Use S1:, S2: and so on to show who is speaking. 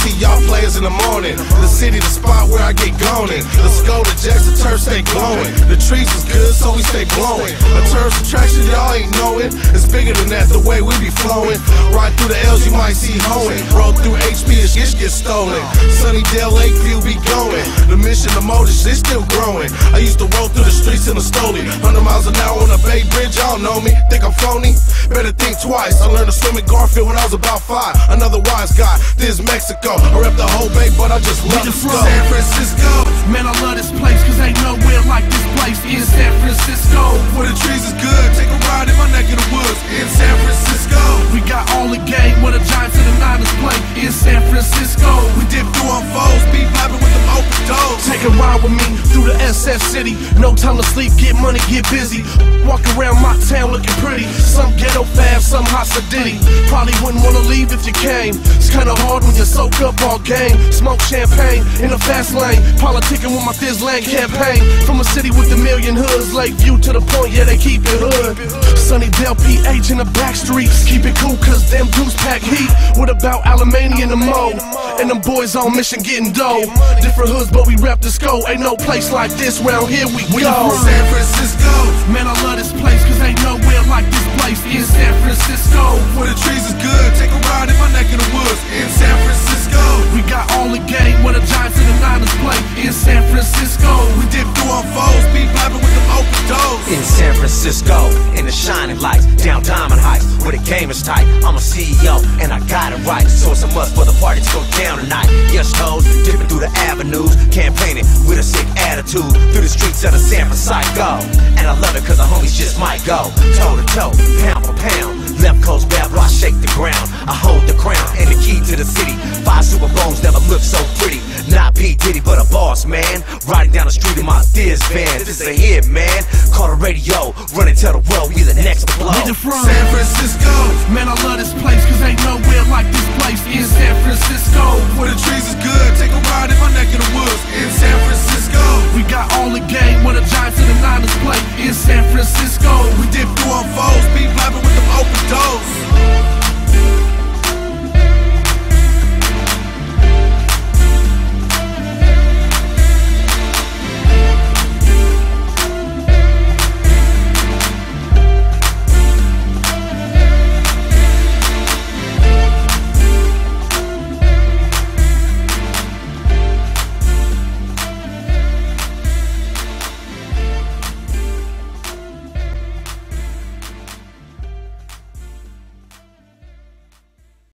S1: see y'all players in the morning. The city, the spot where I get going. Let's go to Jackson, turf stay glowing. The trees is good, so we stay blowing. A tourist attraction, y'all ain't knowing. It's bigger than that, the way we be flowing. Right through the L's, you might see hoeing. Roll through HP, and shit get stolen. Sunnydale, Lakeview be going. The mission, the motive, shit still growing. I used to roll through the streets in a Stoli. 100 miles an hour on a Bay Bridge, y'all know me. Think I'm phony? Better think twice. I learned to swim in Garfield when I was about 5. Another wise guy, this is Mexico. I rep the whole Bay, but I just love to go. San Francisco.
S2: Man, I love this place, cause ain't nowhere like this place in San Francisco.
S1: Where the trees is good, take a ride in my neck of the woods in San Francisco.
S2: We got all the game where the Giants and the Niners play in San Francisco.
S1: We dip through on foes, be vibing with them open doors.
S2: Take a ride with me through the SF City. No time to sleep, get money, get busy. Walk around my town looking pretty. Some ghetto fab, some hot sedity. Probably wouldn't wanna leave if you came. It's kinda hard when you soak up all game. Smoke champagne in the fast lane. Politicking with my Thizzland campaign. From a city with a million hoods, Lakeview to the point, yeah, they keep it hood. Sunnydale, PH in the back streets. Keep it cool, cause them dudes pack heat. What about Alamany and the Mo? And them boys on mission getting dough. Different hoods, but we rep the scope. Ain't no place like this, round here we go.
S1: San Francisco.
S2: Man, I love this place, cause ain't nowhere like this place in San Francisco.
S1: Where the trees is good, take a ride in my neck of the woods in San Francisco.
S2: We got all the game where the Giants and the Niners play in San Francisco.
S1: We dip through on foes, be vibing with them open doors.
S3: In San Francisco, in the shining lights, down Diamond Heights, where the game is tight. I'm a CEO, and I got it right, so it's a must for the party to go down tonight. Yes, toes, dipping through the avenues, campaigning with a sick attitude, through the streets of the San Francisco. And I love it cause the homies just might go toe to toe, pound for pound. Left coast bad, I shake the ground. I hold the crown and the key to the city. 5 Super Bowls never looked so pretty. Not P. Diddy, but a boss, man. Riding down the street in my Thiz van. This is a hit, man. Call the radio, run and tell the world we the next to blow.
S2: Where you from?
S1: San Francisco.
S2: Man, I love this place, cause ain't nowhere like this place in San Francisco.